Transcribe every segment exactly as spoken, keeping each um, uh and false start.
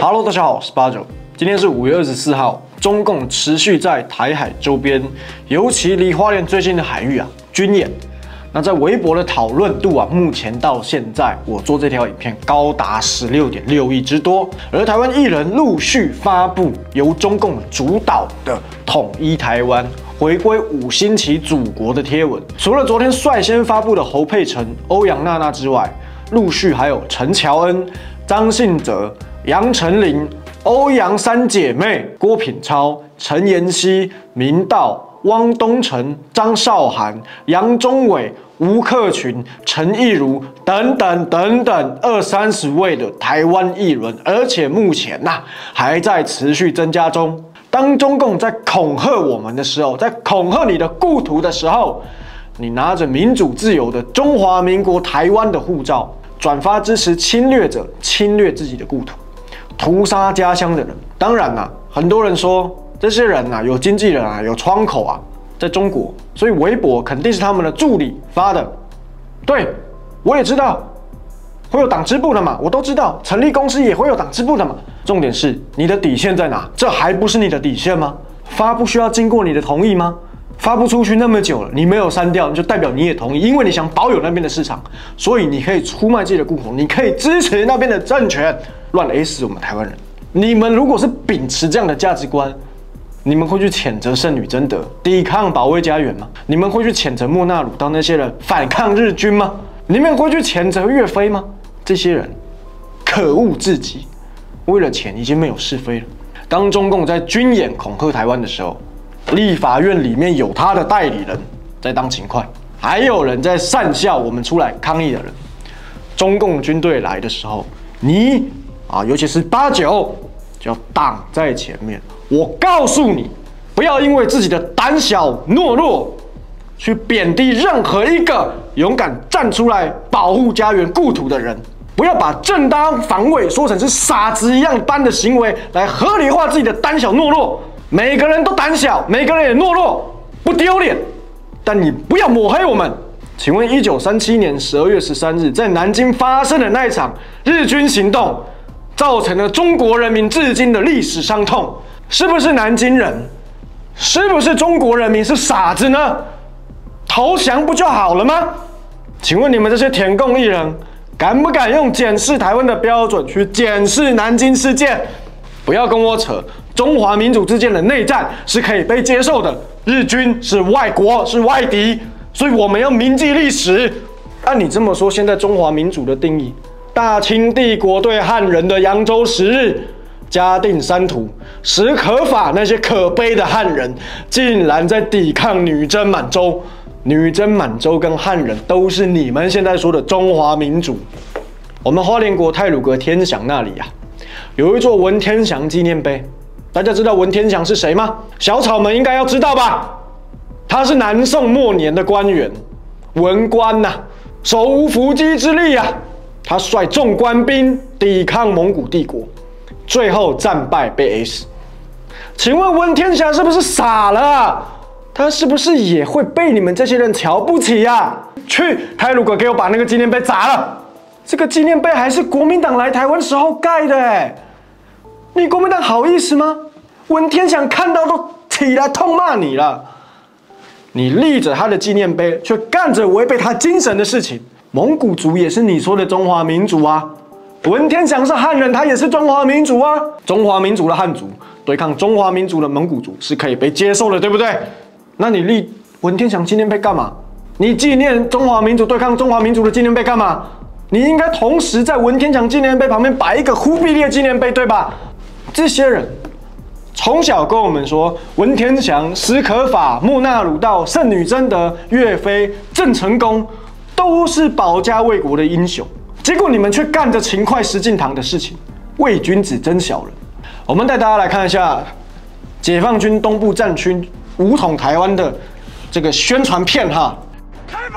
Hello， 大家好，我是八九。今天是五月二十四号，中共持续在台海周边，尤其离花莲最近的海域啊军演。那在微博的讨论度啊，目前到现在，我做这条影片高达十六点六亿之多。而台湾艺人陆续发布由中共主导的统一台湾、回归五星旗祖国的贴文。除了昨天率先发布的侯佩岑、欧阳娜娜之外，陆续还有陈乔恩、张信哲、杨丞琳、欧阳三姐妹、郭品超、陈妍希、明道、汪东城、张韶涵、杨宗纬、吴克群、陈亦儒等等等等二三十位的台湾艺人，而且目前呐、啊、还在持续增加中。当中共在恐吓我们的时候，在恐吓你的故土的时候，你拿着民主自由的中华民国台湾的护照，转发支持侵略者侵略自己的故土，屠杀家乡的人。当然啦、啊，很多人说这些人啊，有经纪人啊，有窗口啊。在中国，所以微博肯定是他们的助理发的。对，我也知道会有党支部的嘛，我都知道，成立公司也会有党支部的嘛。重点是你的底线在哪？这还不是你的底线吗？发不需要经过你的同意吗？发不出去那么久了，你没有删掉，就代表你也同意，因为你想保有那边的市场，所以你可以出卖自己的故土，你可以支持那边的政权，乱 A 死我们台湾人。你们如果是秉持这样的价值观，你们会去谴责圣女贞德抵抗保卫家园吗？你们会去谴责莫纳鲁道那些人反抗日军吗？你们会去谴责岳飞吗？这些人可恶至极，为了钱已经没有是非了。当中共在军演恐吓台湾的时候，立法院里面有他的代理人在当勤快，还有人在讪笑我们出来抗议的人。中共军队来的时候，你啊，尤其是八九，就要挡在前面。我告诉你，不要因为自己的胆小懦弱，去贬低任何一个勇敢站出来保护家园故土的人。不要把正当防卫说成是傻子一样般的行为，来合理化自己的胆小懦弱。每个人都胆小，每个人也懦弱，不丢脸。但你不要抹黑我们。请问，一九三七年十二月十三日在南京发生的那一场日军行动，造成了中国人民至今的历史伤痛。是不是南京人？是不是中国人民是傻子呢？投降不就好了吗？请问你们这些舔共艺人，敢不敢用检视台湾的标准去检视南京事件？不要跟我扯中华民族之间的内战是可以被接受的，日军是外国，是外敌，所以我们要铭记历史。按你这么说，现在中华民族的定义，大清帝国对汉人的扬州十日、嘉定三屠，史可法那些可悲的汉人，竟然在抵抗女真满洲。女真满洲跟汉人都是你们现在说的中华民族。我们花莲国太鲁阁天祥那里啊，有一座文天祥纪念碑。大家知道文天祥是谁吗？小草们应该要知道吧？他是南宋末年的官员，文官呐、啊，手无缚鸡之力啊。他率众官兵抵抗蒙古帝国。最后战败被 A 死，请问文天祥是不是傻了啊？他是不是也会被你们这些人瞧不起呀、啊？去太鲁阁给我把那个纪念碑砸了！这个纪念碑还是国民党来台湾时候盖的哎，你国民党好意思吗？文天祥看到都起来痛骂你了，你立着他的纪念碑，却干着违背他精神的事情。蒙古族也是你说的中华民族啊。文天祥是汉人，他也是中华民族啊。中华民族的汉族对抗中华民族的蒙古族是可以被接受的，对不对？那你立文天祥纪念碑干嘛？你纪念中华民族对抗中华民族的纪念碑干嘛？你应该同时在文天祥纪念碑旁边摆一个忽必烈纪念碑，对吧？这些人从小跟我们说文天祥、史可法、莫纳鲁道、圣女贞德、岳飞、郑成功都是保家卫国的英雄。结果你们却干着勤快石敬瑭的事情，伪君子真小人。我们带大家来看一下解放军东部战区武统台湾的这个宣传片哈。开炮！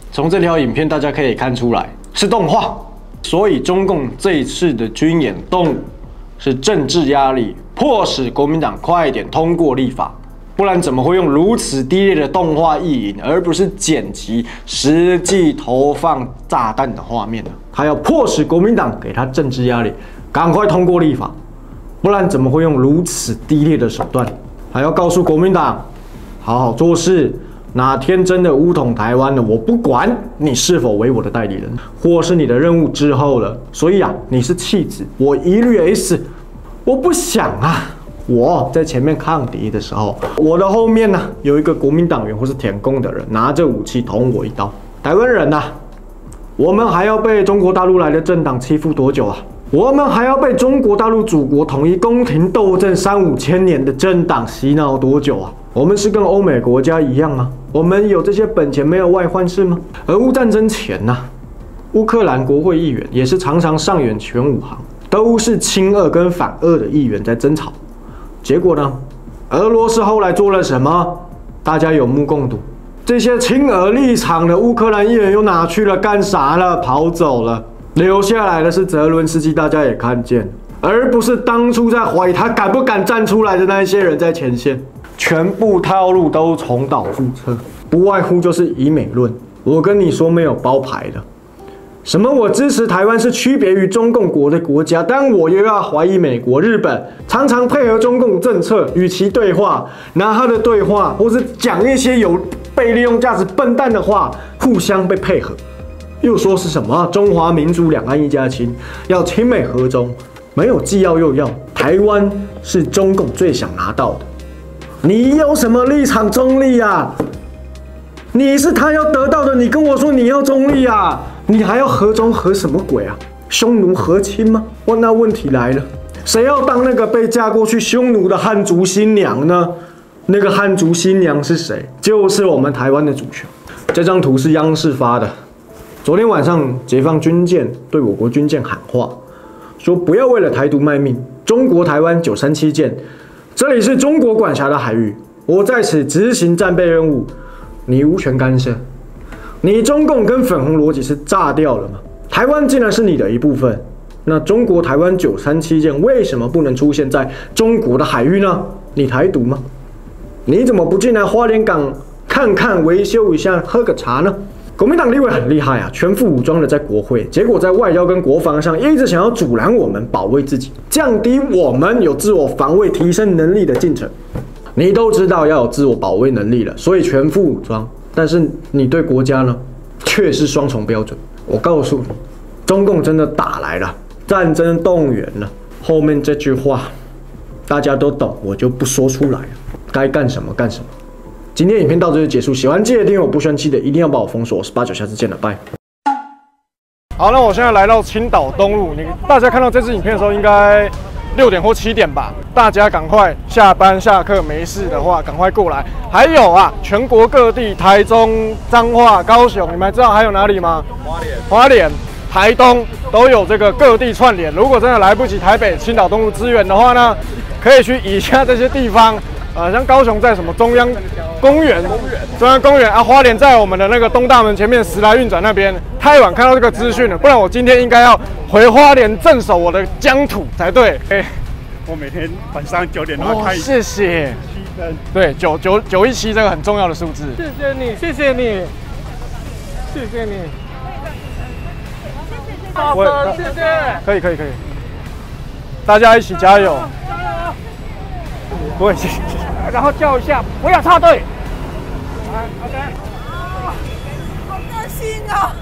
从这条影片大家可以看出来是动画，所以中共这一次的军演动武是政治压力，迫使国民党快点通过立法，不然怎么会用如此低劣的动画意淫，而不是剪辑实际投放炸弹的画面呢？他要迫使国民党给他政治压力，赶快通过立法，不然怎么会用如此低劣的手段？还要告诉国民党好好做事。 哪天真的武统台湾了，我不管你是否为我的代理人，或是你的任务之后了。所以啊，你是弃子，我一律 S。我不想啊，我在前面抗敌的时候，我的后面呢、啊、有一个国民党员或是舔共的人拿着武器捅我一刀。台湾人呐、啊，我们还要被中国大陆来的政党欺负多久啊？我们还要被中国大陆祖国统一宫廷斗争三五千年的政党洗脑多久啊？ 我们是跟欧美国家一样吗？我们有这些本钱，没有外患是吗？俄乌战争前呐、啊，乌克兰国会议员也是常常上演全武行，都是亲俄跟反俄的议员在争吵。结果呢，俄罗斯后来做了什么？大家有目共睹。这些亲俄立场的乌克兰议员又哪去了？干啥了？跑走了。留下来的是泽伦斯基，大家也看见，而不是当初在怀疑他敢不敢站出来的那一些人在前线。 全部套路都重蹈覆辙，不外乎就是以美论。我跟你说没有包牌的，什么我支持台湾是区别于中共国的国家，但我又要怀疑美国、日本常常配合中共政策与其对话，拿他的对话或是讲一些有被利用价值笨蛋的话，互相被配合，又说是什么中华民族两岸一家亲，要亲美和中，没有既要又要，台湾是中共最想拿到的。 你有什么立场中立啊？你是他要得到的，你跟我说你要中立啊？你还要和中和什么鬼啊？匈奴和亲吗？哇，那问题来了，谁要当那个被嫁过去匈奴的汉族新娘呢？那个汉族新娘是谁？就是我们台湾的主权。这张图是央视发的，昨天晚上解放军舰对我国军舰喊话，说不要为了台独卖命，中国台湾九三七舰。 这里是中国管辖的海域，我在此执行战备任务，你无权干涉。你中共跟粉红逻辑是炸掉了吗？台湾竟然是你的一部分，那中国台湾九三七舰为什么不能出现在中国的海域呢？你台独吗？你怎么不进来花莲港看看、维修一下、喝个茶呢？ 国民党立委很厉害啊，全副武装的在国会，结果在外交跟国防上一直想要阻拦我们保卫自己，降低我们有自我防卫、提升能力的进程。你都知道要有自我保卫能力了，所以全副武装。但是你对国家呢，却是双重标准。我告诉你，中共真的打来了，战争动员了。后面这句话大家都懂，我就不说出来了。该干什么干什么。 今天影片到这就结束，喜欢记得订阅我，不生气的一定要把我封锁。我是八九，下次见了，拜。好，那我现在来到青岛东路，你大家看到这支影片的时候，应该六点或七点吧？大家赶快下班下课没事的话，赶快过来。还有啊，全国各地，台中、彰化、高雄，你们还知道还有哪里吗？花莲、花莲、台东都有这个各地串联。如果真的来不及台北、青岛东路支援的话呢，可以去以下这些地方。 呃，像高雄在什么中央公园、中央公园啊，花莲在我们的那个东大门前面时来运转那边。太晚看到这个资讯了，不然我今天应该要回花莲镇守我的疆土才对。哎、欸， 我每天晚上九点都要开、哦。 谢谢。对，九九九一七这个很重要的数字。谢谢你，谢谢你，谢谢你。好的，谢谢。可以，可以，可以。大家一起加油。 不会，谢谢。然后叫一下，不要插队。来 ，OK。 好个性哦。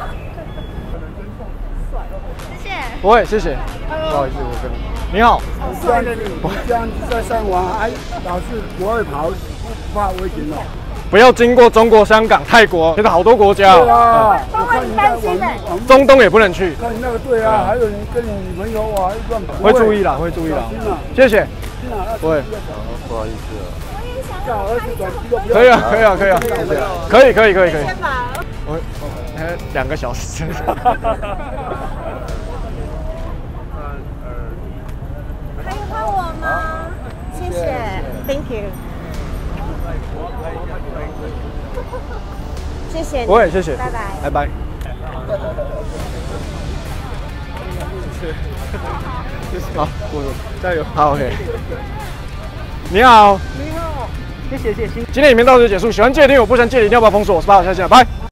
谢谢。 不会，谢谢。不好意思，我跟你。你好。 帅的你，这样子在上网，哎，老是国外跑，不怕危险哦。 不要经过中国、香港、泰国，现在好多国家。 对啊。我看你担心的。 中东也不能去。 看你那个队啊，还有你跟你女朋友啊，乱跑。 会注意啦，会注意啦。谢谢。不会。 不好意思啊， 可以啊，可以啊，可以啊，可以，可以，可以，可以。我我两个小时。 可以换我吗？谢谢 ，Thank you。 谢谢你， 不会，谢谢， 拜拜， 拜拜。好，我加油，好 ，OK。你好， 你好，谢谢谢谢。 今天影片到此结束，喜欢借听我不喜欢借你一定要把它封锁，我是八号，下期见，拜。